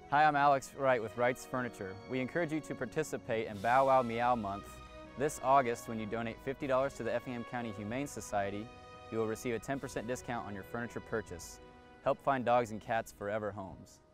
Hi, I'm Alex Wright with Wrights Furniture. We encourage you to participate in Bow Wow Meow Month. This August, when you donate $50 to the Effingham County Humane Society, you will receive a 10% discount on your furniture purchase. Help find dogs and cats forever homes.